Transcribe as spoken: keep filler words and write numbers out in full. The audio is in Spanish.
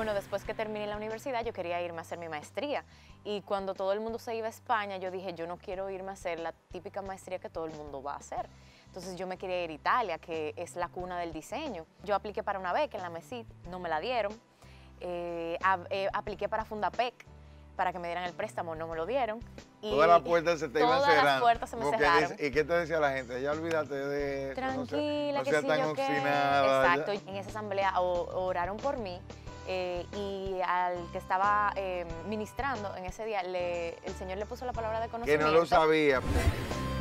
Bueno, después que terminé la universidad, yo quería irme a hacer mi maestría. Y cuando todo el mundo se iba a España, yo dije, yo no quiero irme a hacer la típica maestría que todo el mundo va a hacer. Entonces yo me quería ir a Italia, que es la cuna del diseño. Yo apliqué para una beca en la MESID, no me la dieron. Eh, a, eh, apliqué para Fundapec, para que me dieran el préstamo, no me lo dieron. Y todas las puertas se te iban cerrando. Todas las puertas se me cerraron. Dice, ¿y qué te decía la gente? Ya olvídate de... Tranquila, no sea, que no sea sí, tan yo obstinada. qué. Exacto, en esa asamblea o, oraron por mí eh, y al que estaba eh, ministrando en ese día, le, el Señor le puso la palabra de Que conocimiento. no lo sabía.